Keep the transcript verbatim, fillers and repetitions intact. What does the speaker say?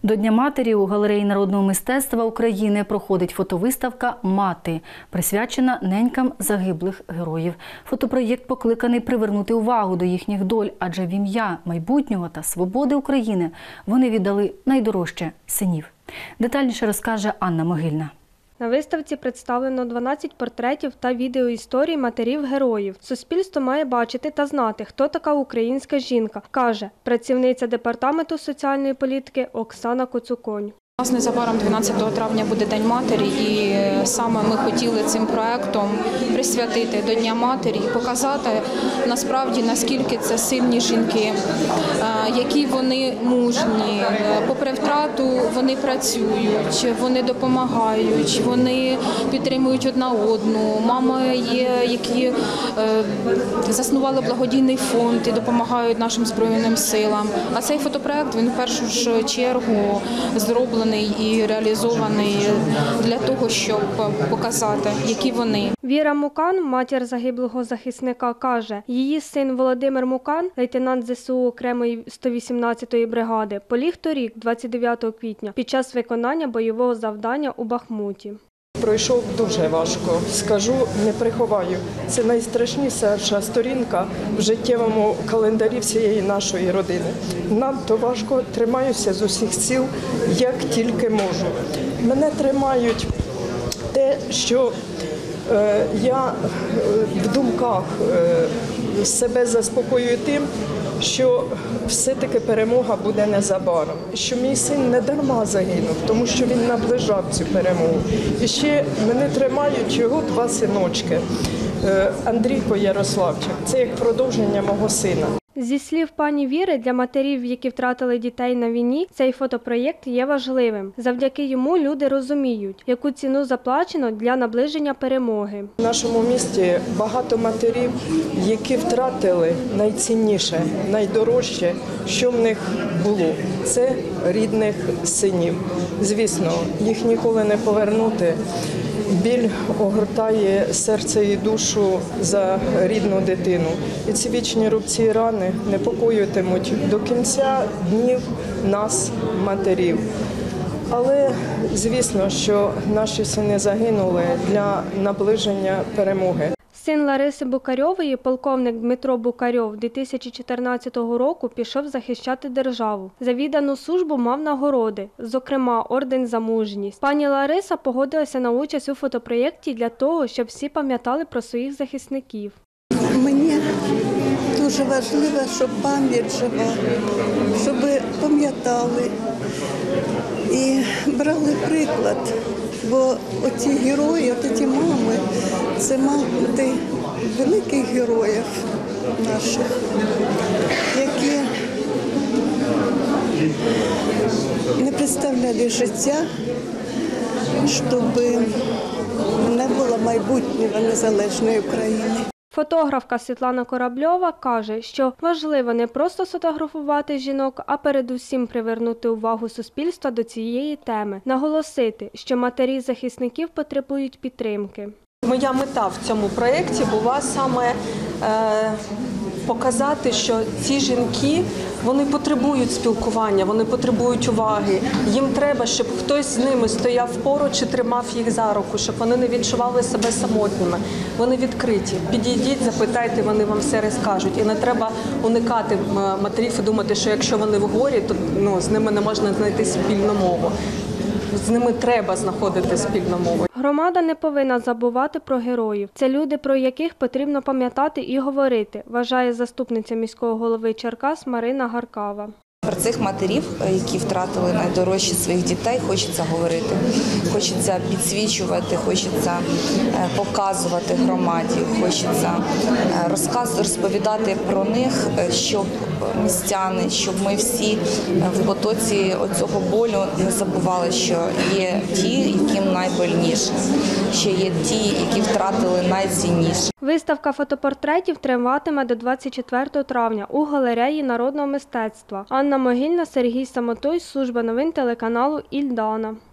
До Дня матері у галереї народного мистецтва України проходить фотовиставка «Мати», присвячена ненькам загиблих героїв. Фотопроєкт покликаний привернути увагу до їхніх доль, адже в ім'я майбутнього та свободи України вони віддали найдорожче – синів. Детальніше розкаже Анна Могильна. На виставці представлено дванадцять портретів та відеоісторій матерів-героїв. Суспільство має бачити та знати, хто така українська жінка, каже працівниця Департаменту соціальної політики Оксана Коцуконь. У нас незабаром дванадцятого травня буде День матері, і саме ми хотіли цим проектом присвятити до Дня матері і показати насправді, наскільки це сильні жінки, які вони мужні, попри втрату вони працюють, вони допомагають, вони підтримують одна одну. Мами є, які заснували благодійний фонд і допомагають нашим Збройним силам. А цей фотопроект, він в першу ж чергу зроблений і реалізований для того, щоб показати, які вони. Віра Мукан, матір загиблого захисника, каже, її син Володимир Мукан, лейтенант зе се у окремої сто вісімнадцятої бригади, поліг торік, двадцять дев'ятого квітня, під час виконання бойового завдання у Бахмуті. Пройшов дуже важко, скажу, не приховаю. Це найстрашніша сторінка в життєвому календарі всієї нашої родини. Надто важко, тримаюся з усіх сил, як тільки можу. Мене тримають те, що е, я в думках е, себе заспокоюю тим, що все-таки перемога буде незабаром, що мій син не дарма загинув, тому що він наближав цю перемогу. І ще мене тримають його два синочки, Андрійко, Ярославчик, це як продовження мого сина. Зі слів пані Віри, для матерів, які втратили дітей на війні, цей фотопроєкт є важливим. Завдяки йому люди розуміють, яку ціну заплачено для наближення перемоги. В нашому місті багато матерів, які втратили найцінніше, найдорожче, що в них було – це рідних синів. Звісно, їх ніколи не повернути. Біль огортає серце і душу за рідну дитину. І ці вічні рубці і рани непокоюватимуть до кінця днів нас, матерів. Але, звісно, що наші сини загинули для наближення перемоги. Син Лариси Букарьової, полковник Дмитро Букарьов, дві тисячі чотирнадцятого року пішов захищати державу. За віддану службу мав нагороди, зокрема орден за мужність. Пані Лариса погодилася на участь у фотопроєкті для того, щоб всі пам'ятали про своїх захисників. Мені дуже важливо, щоб пам'ять жива, щоб пам'ятали і брали приклад. Бо оці герої, оці мами, це мати великих героїв наших, які не представляли життя, щоб не було майбутнього незалежної України. Фотографка Світлана Корабльова каже, що важливо не просто сфотографувати жінок, а передусім привернути увагу суспільства до цієї теми, наголосити, що матері захисників потребують підтримки. Моя мета в цьому проєкті була саме е, показати, що ці жінки, вони потребують спілкування, вони потребують уваги. Їм треба, щоб хтось з ними стояв поруч і тримав їх за руку, щоб вони не відчували себе самотніми. Вони відкриті. Підійдіть, запитайте, вони вам все розкажуть. І не треба уникати матерів і думати, що якщо вони в горі, то ну, з ними не можна знайти спільну мову. З ними треба знаходити спільну мову. Громада не повинна забувати про героїв. Це люди, про яких потрібно пам'ятати і говорити, вважає заступниця міського голови Черкас Марина Гаркава. Про цих матерів, які втратили найдорожчі своїх дітей, хочеться говорити, хочеться підсвічувати, хочеться показувати громаді, хочеться розповідати про них, щоб містяни, щоб ми всі в потоці цього болю не забували, що є ті, яким найбольніше, що є ті, які втратили найцінніше. Виставка фотопортретів триватиме до двадцять четвертого травня у галереї народного мистецтва. Анна Могильна, Сергій Самотой, служба новин телеканалу «Ільдана».